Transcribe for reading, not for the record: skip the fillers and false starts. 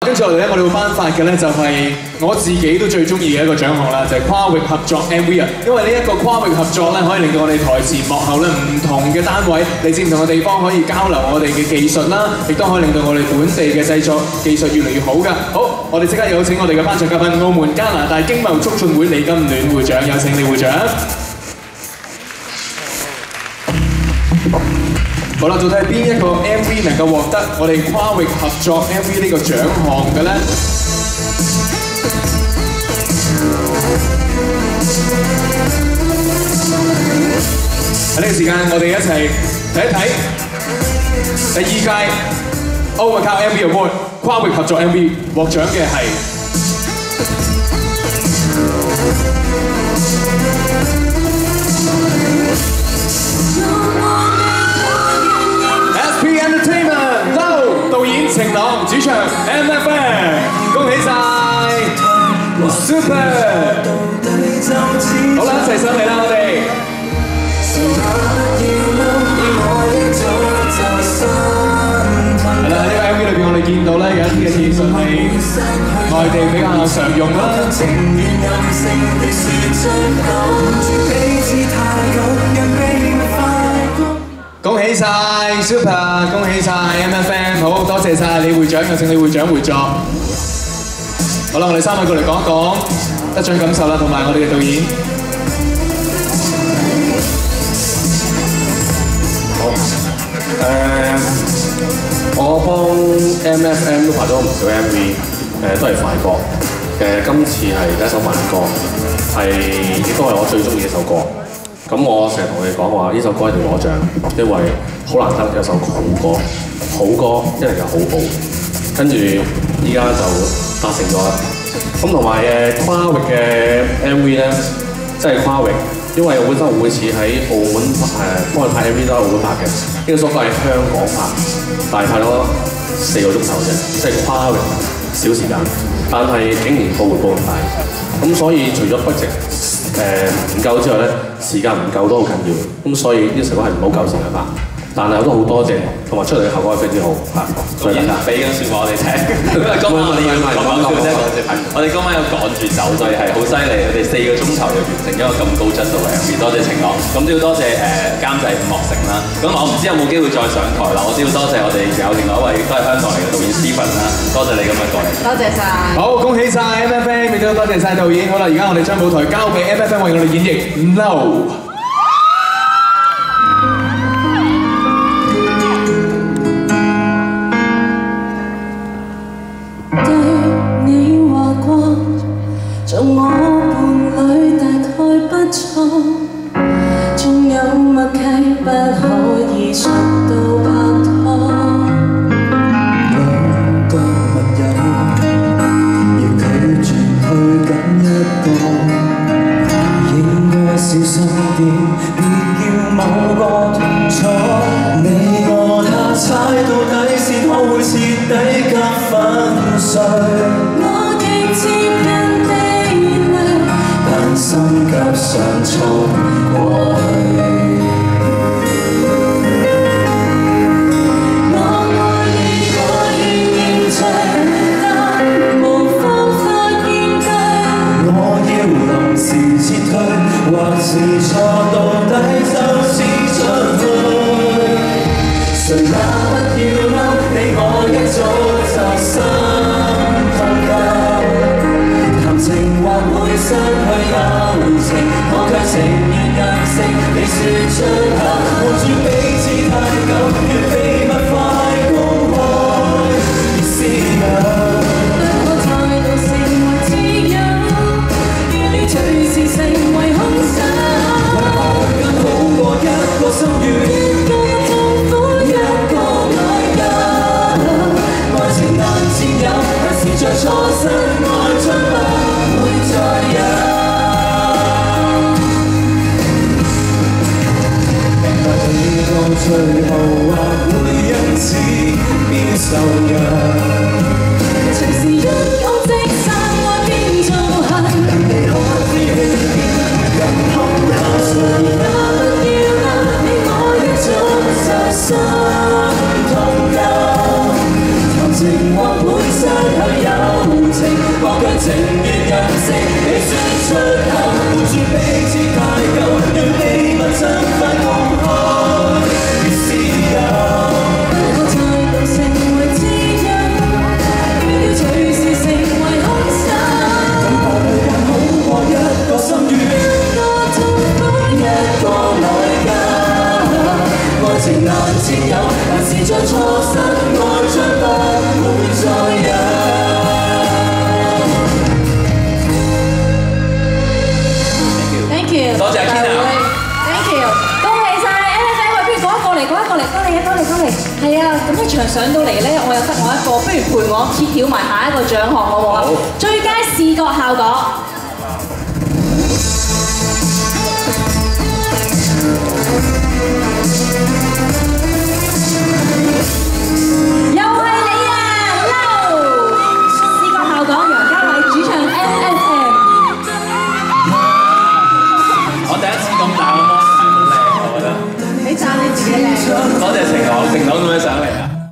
跟住落嚟咧，我哋會頒發嘅咧就係我自己都最中意嘅一個獎項啦，就係跨域合作 MV 啊！因為呢一個跨域合作咧，可以令到我哋台前幕後咧唔同嘅單位嚟自唔同嘅地方可以交流我哋嘅技術啦，亦都可以令到我哋本地嘅製作技術越嚟越好㗎。好，我哋即刻有請我哋嘅頒獎嘉賓，澳門加拿大經貿促進會李金戀會長，有請李會長。好啦，到底係邊一個 MV 能夠獲得我哋跨域合作 MV 呢個獎項嘅咧？喺呢個時間，我哋一齊睇一睇第2屆歐文卡 MV Award 跨域合作 MV 獲獎嘅係SP Entertainment Low 導演晴朗，主唱 MFM， 恭喜晒 Super！ 好啦，一齊上嚟啦，我哋。係啦，呢個 MV 裏邊我哋見到咧有一啲嘅技術係內地比較常用啦。恭喜晒 Super， 恭喜晒 MFM， 好多謝晒李會長，有請李會長回座。好啦，我哋3位過嚟講一講得獎感受啦，同埋我哋嘅導演。 好，我幫 MFM 都拍咗唔少 MV， 都係快歌。今次係第一首慢歌，亦都係我最中意嘅一首歌。咁我成日同你講話，呢首歌一定要攞獎，因為好難得有首好歌，好歌一定係好好。跟住依家就達成咗啦。咁同埋跨域嘅 MV 咧，即係跨域，因為本身我每次喺澳門幫佢拍 MV 都係澳門拍嘅，呢個首歌係香港拍，但係拍咗4個鐘頭啫，即係跨域少時間，但係竟然報回報咁大，咁所以除咗 budget 唔夠之外咧，時間唔夠都好緊要，咁所以呢首歌係唔好夠時間拍。但係我都好多謝，同埋出嚟嘅效果係非常之好嚇。所以俾緊説話我哋聽，因為今晚我哋要講廣告啫。我哋今晚有趕住走，所以係好犀利。我哋4個鐘頭就完成一個咁高質素嘅 MV，多謝晴朗。咁都要多謝監製伍樂城啦。咁我唔知有冇機會再上台啦。我都要多謝我哋有另外一位都係香港嚟嘅導演 Stephen 啦。多謝你今日過嚟。多謝晒。 好，恭喜晒 MFM， 亦都多謝晒導演。好啦，而家我哋將舞台交俾 MFM 為我哋演繹 No。 做我伴侶大概不錯，縱有默契不可以說到拍拖。兩個密友要拒絕去緊一個，應該小心點，別叫某個同錯。你我他猜到底線，可會徹底給粉碎？我亦接近心急想衝過去，我愛你我願認罪，但無方法面對。我要臨時撤退，或是錯到底就是出去。誰也不要嬲，你我一早就心痛夠，談情或會失去友情，我卻情願任性。你說出口，瞞住彼此太久，若秘密快公開，越是有。不可再度成為摯友，預料隨時成為兇手。為何更好過一個心軟，一個痛苦，一個內疚。愛情難佔有，但是在錯失愛將不會再有。到最後或會因此變受讓，隨時一講即散愛變做恨，你可知更空口誰也不要啦，你我一早就心痛夠，談情或會失去。 情願任性，你說出口，瞞住彼此太久，讓秘密盡快公開，越是有。我再度成為知音，要隨時成為兇手。咁放去還好過一個心願，一個痛苦，一個內疚。愛情難佔有，還是將錯失愛將不會再有。 多謝 Kina， Thank you， 恭喜晒 LFM， 不如過嚟，係啊，咁一場上到嚟咧，我又得我一個，不如陪我揭曉埋下一個獎項好唔好啊？最佳視覺效果。又係你啊，嬲！視覺效果，楊家偉主唱 LFM。 我第一次咁大個 mon 好靚，我覺得。 你讚你自己靚。 多謝晴朗咁樣上嚟啊！